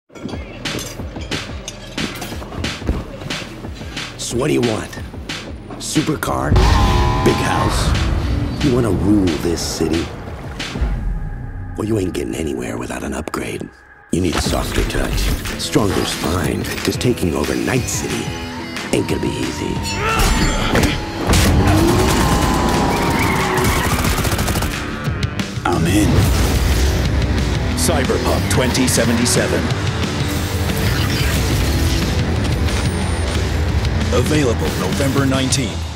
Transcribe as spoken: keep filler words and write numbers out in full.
So what do you want? Supercar? Big house? You want to rule this city? Well, you ain't getting anywhere without an upgrade. You need a softer touch, stronger spine, because taking over Night City ain't gonna be easy. I'm in. Cyberpunk twenty seventy-seven. Available November nineteenth.